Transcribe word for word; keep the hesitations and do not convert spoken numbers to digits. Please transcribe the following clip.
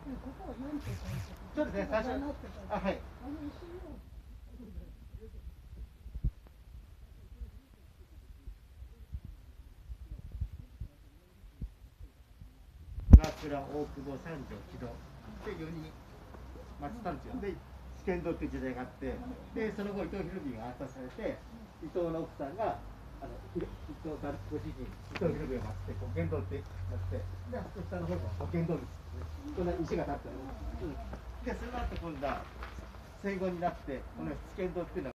そうですね、最初。あ、はい。岩倉、大久保、三条、木戸でよにん祀ったんですよ。で、試験堂っていう時代があって、で、その後、伊藤博文が暗殺されて、伊藤の奥さんが、あの伊藤がご主人、伊藤博文を祀って、こう言動ってやって、で、下の方がこう言動です。こんな石が立ってる、うん、で、その後今度は戦後になって、この試験堂っていうのは